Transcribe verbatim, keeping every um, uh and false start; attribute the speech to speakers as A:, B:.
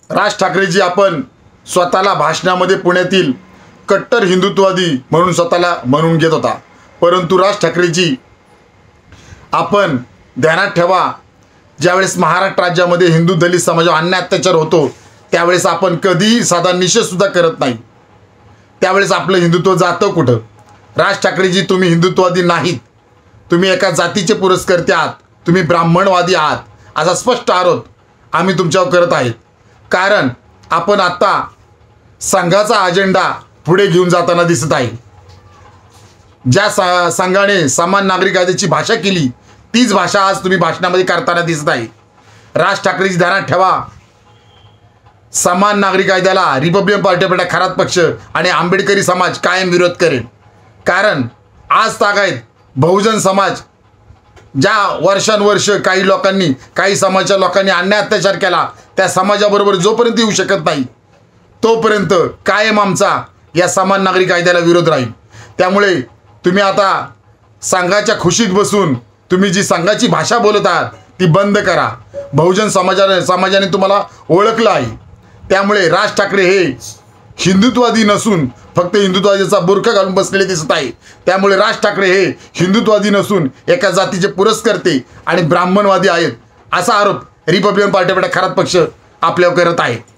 A: राज ठाकरेजी आपण स्वतःला भाषणामध्ये पुण्यातील कट्टर हिंदुत्ववादी म्हणून स्वतःला म्हणून घेत होता, परंतु राज ठाकरेजी आपण ध्यानात ठेवा, ज्यावेळेस महाराष्ट्र राज्यामध्ये हिंदू दलित समाजावर अन्याय अत्याचार होतो त्यावेळेस आपण कधीही साधा निषेधसुद्धा करत नाही, त्यावेळेस आपलं हिंदुत्व जातं कुठं? राज ठाकरेजी तुम्ही हिंदुत्ववादी नाहीत, तुम्ही एका जातीचे पुरस्कर्ते आहात, तुम्ही ब्राह्मणवादी आहात असा स्पष्ट आरोप आम्ही तुमच्यावर करत आहेत. कारण आपण आता संघाचा अजेंडा पुढे घेऊन जाताना दिसत आहे. ज्या सा संघाने समान नागरिक कायद्याची भाषा केली तीच भाषा आज तुम्ही भाषणामध्ये करताना दिसत आहे. राज ठाकरेजी ध्यानात ठेवा, समान नागरिक कायद्याला रिपब्लिकन पार्टीपेक्षा खरात पक्ष आणि आंबेडकरी समाज कायम विरोध करेल. कारण आज तागायत बहुजन समाज ज्या वर्षानुवर्ष काही लोकांनी काही समाजाच्या लोकांनी अन्याय अत्याचार केला त्या समाजाबरोबर जोपर्यंत येऊ शकत नाही तोपर्यंत कायम आमचा या समान नागरिक कायद्याला विरोध राहील. त्यामुळे तुम्ही आता संघाच्या खुशीत बसून तुम्ही जी संघाची भाषा बोलत आहात ती बंद करा. बहुजन समाजाने समाजाने तुम्हाला ओळखलं आहे. त्यामुळे राज ठाकरे हे हिंदुत्ववादी नसून फक्त हिंदुत्वादीचा बुरखा घालून बसलेले दिसत आहे. त्यामुळे राज ठाकरे हे हिंदुत्ववादी नसून एका जातीचे पुरस्कर्ते आणि ब्राह्मणवादी आहेत असा आरोप रिपब्लिकन पार्टीपेक्षा खरात पक्ष आपल्यावर करत आहे.